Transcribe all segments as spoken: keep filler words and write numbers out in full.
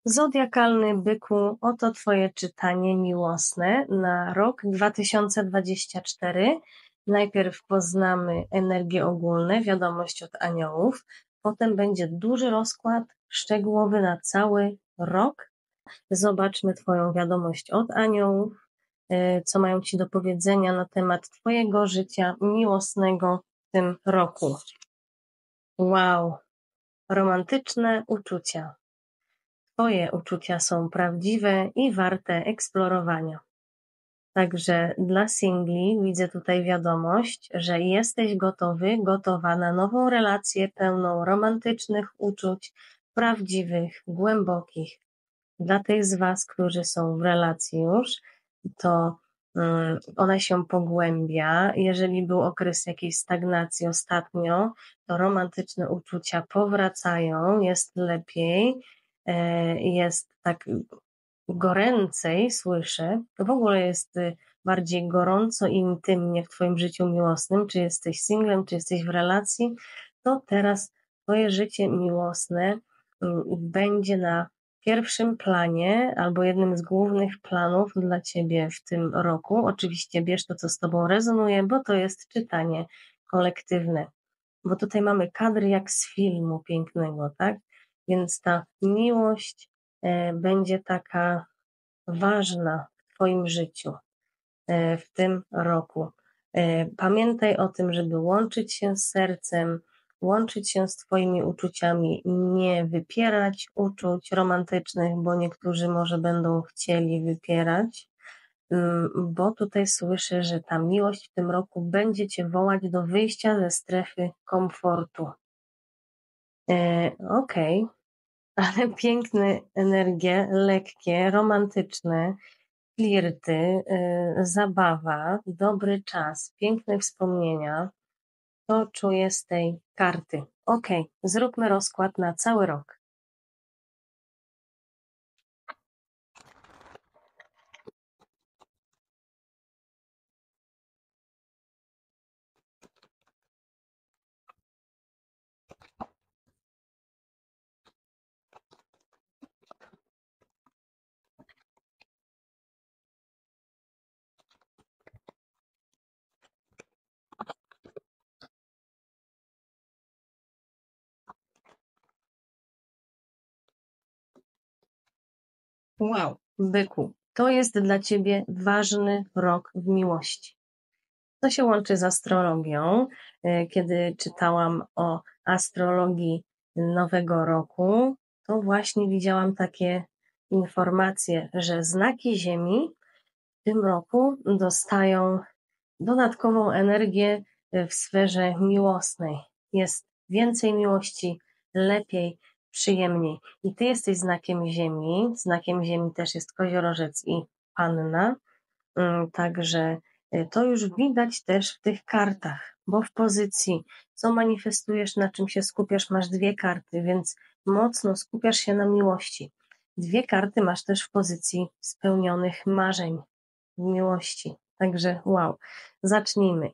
Zodiakalny byku, oto Twoje czytanie miłosne na rok dwa tysiące dwudziesty czwarty. Najpierw poznamy energie ogólne, wiadomość od aniołów, potem będzie duży rozkład szczegółowy na cały rok. Zobaczmy Twoją wiadomość od aniołów, co mają Ci do powiedzenia na temat Twojego życia miłosnego w tym roku. Wow, romantyczne uczucia. Twoje uczucia są prawdziwe i warte eksplorowania. Także dla singli widzę tutaj wiadomość, że jesteś gotowy, gotowa na nową relację pełną romantycznych uczuć, prawdziwych, głębokich. Dla tych z Was, którzy są w relacji już, to um, ona się pogłębia. Jeżeli był okres jakiejś stagnacji ostatnio, to romantyczne uczucia powracają, jest lepiej, jest tak goręcej, słyszę, w ogóle jest bardziej gorąco i intymnie w Twoim życiu miłosnym, czy jesteś singlem, czy jesteś w relacji, to teraz Twoje życie miłosne będzie na pierwszym planie albo jednym z głównych planów dla Ciebie w tym roku. Oczywiście bierz to, co z Tobą rezonuje, bo to jest czytanie kolektywne, bo tutaj mamy kadry jak z filmu pięknego, tak? Więc ta miłość e, będzie taka ważna w Twoim życiu e, w tym roku. E, pamiętaj o tym, żeby łączyć się z sercem, łączyć się z Twoimi uczuciami, nie wypierać uczuć romantycznych, bo niektórzy może będą chcieli wypierać, bo tutaj słyszę, że ta miłość w tym roku będzie Cię wołać do wyjścia ze strefy komfortu. E, Okej. Okay. Ale piękne energie, lekkie, romantyczne, flirty, yy, zabawa, dobry czas, piękne wspomnienia, to czuję z tej karty. Okej, okay, zróbmy rozkład na cały rok. Wow, byku, to jest dla Ciebie ważny rok w miłości. To się łączy z astrologią. Kiedy czytałam o astrologii nowego roku, to właśnie widziałam takie informacje, że znaki Ziemi w tym roku dostają dodatkową energię w sferze miłosnej. Jest więcej miłości, lepiej, przyjemniej. I Ty jesteś znakiem Ziemi. Znakiem Ziemi też jest koziorożec i panna. Także to już widać też w tych kartach, bo w pozycji, co manifestujesz, na czym się skupiasz, masz dwie karty, więc mocno skupiasz się na miłości. Dwie karty masz też w pozycji spełnionych marzeń w miłości. Także wow, zacznijmy.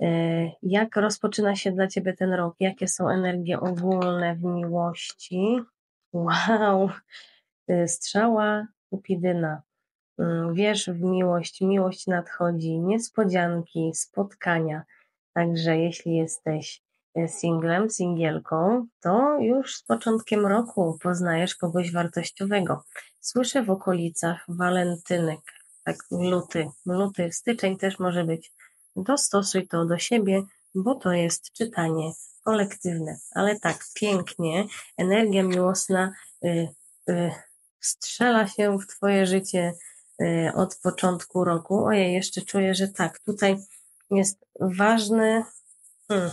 Jak rozpoczyna się dla Ciebie ten rok? Jakie są energie ogólne w miłości? Wow, strzała Kupidyna. Wierz w miłość, miłość nadchodzi, niespodzianki, spotkania. Także jeśli jesteś singlem, singielką, to już z początkiem roku poznajesz kogoś wartościowego. Słyszę w okolicach walentynek, tak luty, luty, styczeń też może być. Dostosuj to do siebie, bo to jest czytanie kolektywne. Ale tak pięknie, energia miłosna y, y, strzela się w Twoje życie od początku roku. Ojej, jeszcze czuję, że tak, tutaj jest ważny, hmm,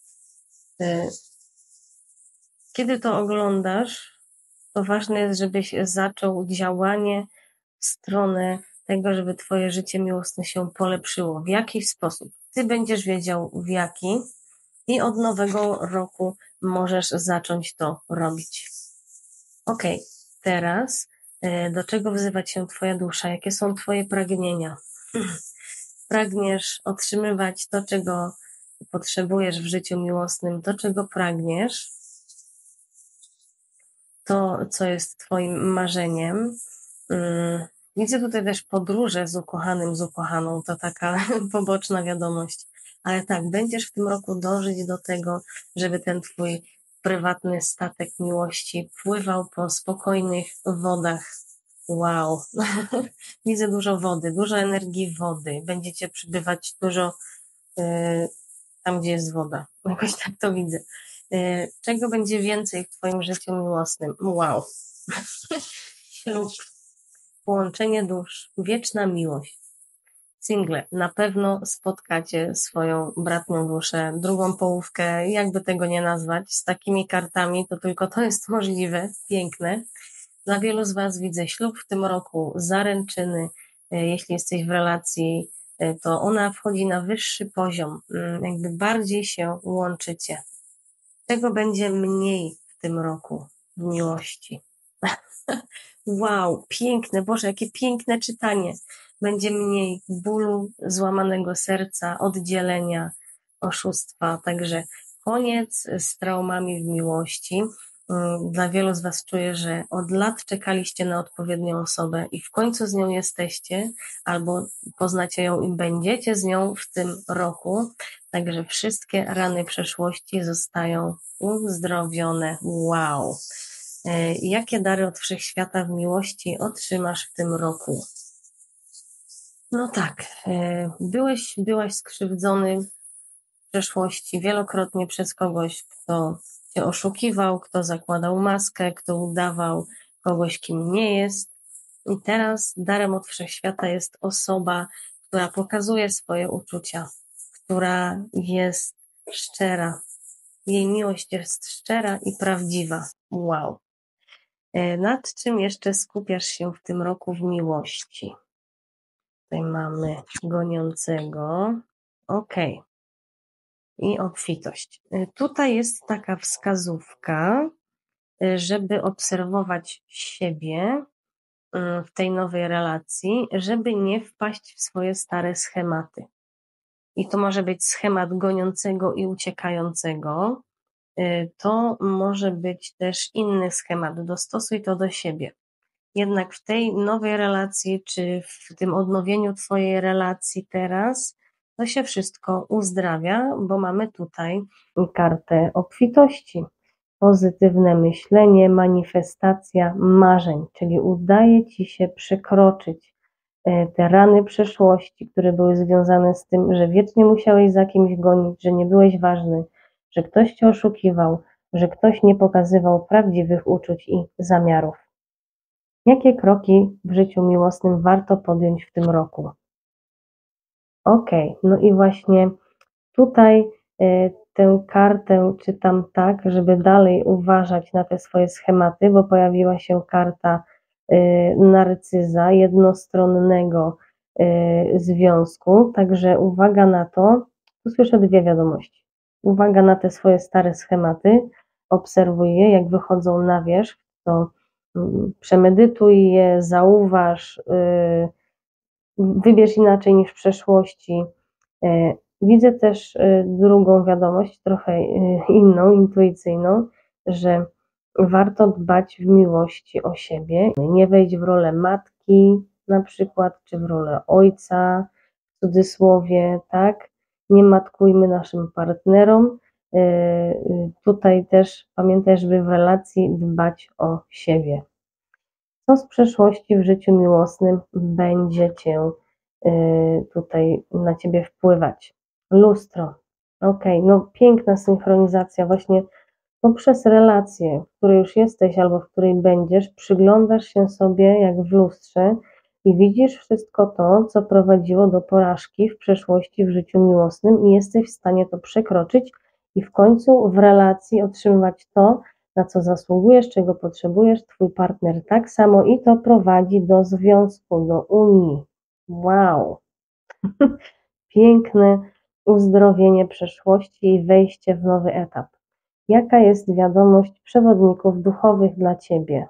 kiedy to oglądasz, to ważne jest, żebyś zaczął działanie w stronę tego, żeby Twoje życie miłosne się polepszyło. W jaki sposób? Ty będziesz wiedział w jaki i od nowego roku możesz zacząć to robić. Okej, okay, teraz do czego wzywa Cię Twoja dusza? Jakie są Twoje pragnienia? Pragniesz otrzymywać to, czego potrzebujesz w życiu miłosnym, to, czego pragniesz. to, co jest twoim marzeniem. Yy, widzę tutaj też podróże z ukochanym, z ukochaną, to taka poboczna wiadomość. Ale tak, będziesz w tym roku dążyć do tego, żeby ten twój prywatny statek miłości pływał po spokojnych wodach. Wow. Widzę dużo wody, dużo energii wody. Będziecie przybywać dużo yy, tam, gdzie jest woda. Jakoś tak to widzę. Yy, czego będzie więcej w twoim życiu miłosnym? Wow. Ślub, połączenie dusz, wieczna miłość. Single, na pewno spotkacie swoją bratnią duszę, drugą połówkę, jakby tego nie nazwać, z takimi kartami, to tylko to jest możliwe, piękne. Dla wielu z was widzę ślub w tym roku, zaręczyny, jeśli jesteś w relacji, to ona wchodzi na wyższy poziom, jakby bardziej się łączycie. Tego będzie mniej w tym roku w miłości. Wow, piękne, Boże, jakie piękne czytanie. Będzie mniej bólu, złamanego serca, oddzielenia, oszustwa. Także koniec z traumami w miłości. Dla wielu z was czuję, że od lat czekaliście na odpowiednią osobę i w końcu z nią jesteście, albo poznacie ją i będziecie z nią w tym roku. Także wszystkie rany przeszłości zostają uzdrowione. Wow. Jakie dary od Wszechświata w miłości otrzymasz w tym roku? No tak, byłeś, byłaś skrzywdzony w przeszłości wielokrotnie przez kogoś, kto cię oszukiwał, kto zakładał maskę, kto udawał kogoś, kim nie jest. I teraz darem od Wszechświata jest osoba, która pokazuje swoje uczucia, która jest szczera. Jej miłość jest szczera i prawdziwa. Wow. Nad czym jeszcze skupiasz się w tym roku w miłości? Tutaj mamy goniącego. Ok. I obfitość. Tutaj jest taka wskazówka, żeby obserwować siebie w tej nowej relacji, żeby nie wpaść w swoje stare schematy. I to może być schemat goniącego i uciekającego. To może być też inny schemat. Dostosuj to do siebie. Jednak w tej nowej relacji, czy w tym odnowieniu twojej relacji teraz, to się wszystko uzdrawia, bo mamy tutaj kartę obfitości. Pozytywne myślenie, manifestacja marzeń, czyli udaje ci się przekroczyć te rany przeszłości, które były związane z tym, że wiecznie musiałeś za kimś gonić, że nie byłeś ważny, że ktoś cię oszukiwał, że ktoś nie pokazywał prawdziwych uczuć i zamiarów. Jakie kroki w życiu miłosnym warto podjąć w tym roku? Ok, no i właśnie tutaj y, tę kartę czytam tak, żeby dalej uważać na te swoje schematy, bo pojawiła się karta y, narcyza, jednostronnego y, związku, także uwaga na to, tu słyszę dwie wiadomości. Uwaga na te swoje stare schematy, obserwuj je, jak wychodzą na wierzch, to przemedytuj je, zauważ, wybierz inaczej niż w przeszłości. Widzę też drugą wiadomość, trochę inną, intuicyjną, że warto dbać w miłości o siebie, nie wejść w rolę matki na przykład, czy w rolę ojca, w cudzysłowie, tak? Nie matkujmy naszym partnerom. Tutaj też pamiętaj, żeby w relacji dbać o siebie. Co z przeszłości w życiu miłosnym będzie cię tutaj na ciebie wpływać? Lustro. Ok, no piękna synchronizacja. Właśnie poprzez relację, w której już jesteś albo w której będziesz, przyglądasz się sobie jak w lustrze i widzisz wszystko to, co prowadziło do porażki w przeszłości w życiu miłosnym i jesteś w stanie to przekroczyć i w końcu w relacji otrzymywać to, na co zasługujesz, czego potrzebujesz, twój partner tak samo i to prowadzi do związku, do unii. Wow! Piękne uzdrowienie przeszłości i wejście w nowy etap. Jaka jest wiadomość przewodników duchowych dla ciebie?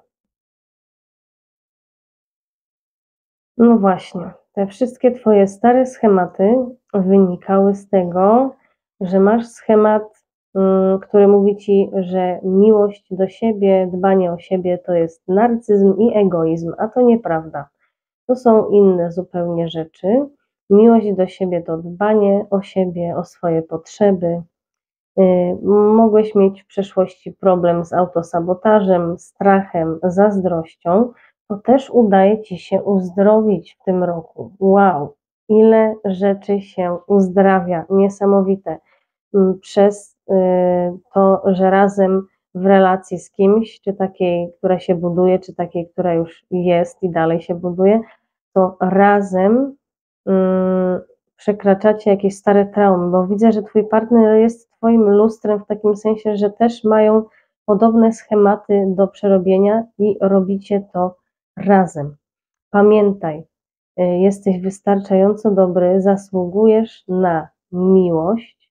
No właśnie, te wszystkie twoje stare schematy wynikały z tego, że masz schemat który mówi Ci, że miłość do siebie, dbanie o siebie to jest narcyzm i egoizm, a to nieprawda. To są inne zupełnie rzeczy. Miłość do siebie to dbanie o siebie, o swoje potrzeby. Mogłeś mieć w przeszłości problem z autosabotażem, strachem, zazdrością. To też udaje Ci się uzdrowić w tym roku. Wow, ile rzeczy się uzdrawia, niesamowite. Przez to, że razem w relacji z kimś, czy takiej, która się buduje, czy takiej, która już jest i dalej się buduje, to razem przekraczacie jakieś stare traumy, bo widzę, że Twój partner jest Twoim lustrem w takim sensie, że też mają podobne schematy do przerobienia i robicie to razem. Pamiętaj, jesteś wystarczająco dobry, zasługujesz na miłość.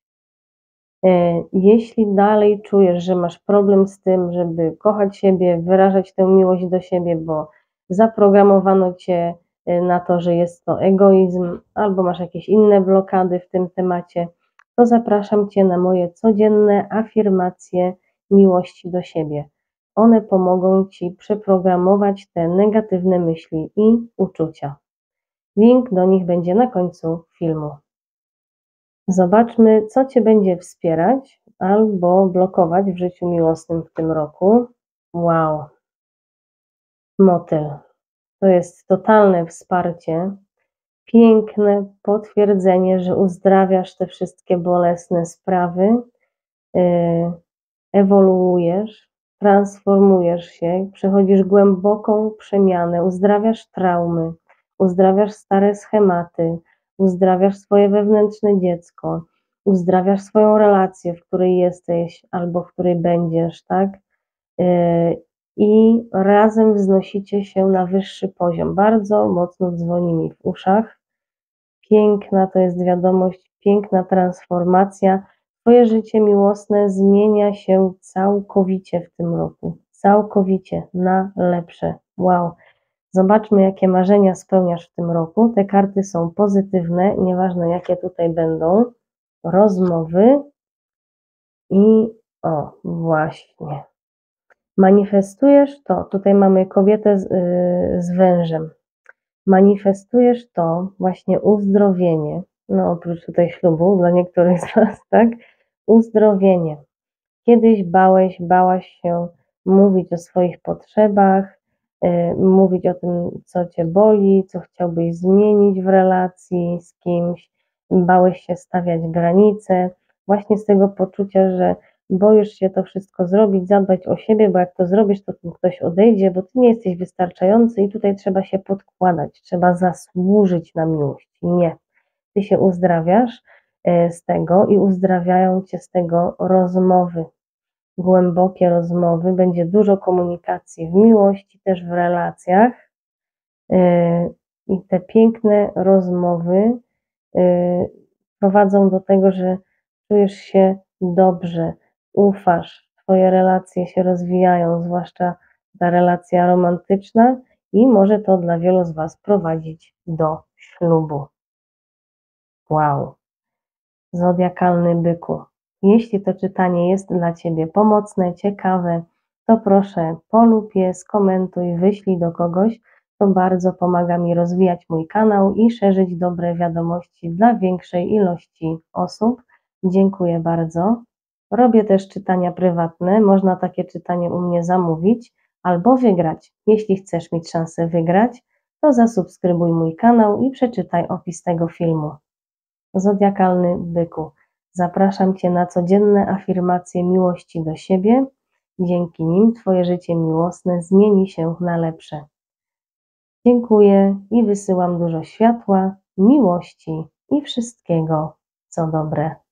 Jeśli dalej czujesz, że masz problem z tym, żeby kochać siebie, wyrażać tę miłość do siebie, bo zaprogramowano Cię na to, że jest to egoizm, albo masz jakieś inne blokady w tym temacie, to zapraszam Cię na moje codzienne afirmacje miłości do siebie. One pomogą Ci przeprogramować te negatywne myśli i uczucia. Link do nich będzie na końcu filmu. Zobaczmy, co Cię będzie wspierać albo blokować w życiu miłosnym w tym roku. Wow. Motyl. To jest totalne wsparcie, piękne potwierdzenie, że uzdrawiasz te wszystkie bolesne sprawy, ewoluujesz, transformujesz się, przechodzisz głęboką przemianę, uzdrawiasz traumy, uzdrawiasz stare schematy, uzdrawiasz swoje wewnętrzne dziecko, uzdrawiasz swoją relację, w której jesteś albo w której będziesz, tak? I razem wznosicie się na wyższy poziom. Bardzo mocno dzwoni mi w uszach. Piękna to jest wiadomość, piękna transformacja. Twoje życie miłosne zmienia się całkowicie w tym roku. Całkowicie na lepsze. Wow. Zobaczmy, jakie marzenia spełniasz w tym roku. Te karty są pozytywne, nieważne jakie tutaj będą. Rozmowy i o, właśnie. Manifestujesz to, tutaj mamy kobietę z, yy, z wężem. Manifestujesz to właśnie uzdrowienie, no oprócz tutaj ślubu dla niektórych z Was, tak? Uzdrowienie. Kiedyś bałeś, bałaś się mówić o swoich potrzebach, yy, mówić o tym, co Cię boli, co chciałbyś zmienić w relacji z kimś, bałeś się stawiać granice, właśnie z tego poczucia, że boisz się to wszystko zrobić, zadbać o siebie, bo jak to zrobisz, to ktoś odejdzie, bo Ty nie jesteś wystarczający i tutaj trzeba się podkładać, trzeba zasłużyć na miłość. Nie. Ty się uzdrawiasz z tego i uzdrawiają Cię z tego rozmowy. Głębokie rozmowy, będzie dużo komunikacji w miłości, też w relacjach i te piękne rozmowy prowadzą do tego, że czujesz się dobrze, ufasz, Twoje relacje się rozwijają, zwłaszcza ta relacja romantyczna i może to dla wielu z Was prowadzić do ślubu. Wow. Zodiakalny byku. Jeśli to czytanie jest dla Ciebie pomocne, ciekawe, to proszę polub je, skomentuj, wyślij do kogoś. To bardzo pomaga mi rozwijać mój kanał i szerzyć dobre wiadomości dla większej ilości osób. Dziękuję bardzo. Robię też czytania prywatne. Można takie czytanie u mnie zamówić albo wygrać. Jeśli chcesz mieć szansę wygrać, to zasubskrybuj mój kanał i przeczytaj opis tego filmu. Zodiakalny byku. Zapraszam Cię na codzienne afirmacje miłości do siebie. Dzięki nim Twoje życie miłosne zmieni się na lepsze. Dziękuję i wysyłam dużo światła, miłości i wszystkiego, co dobre.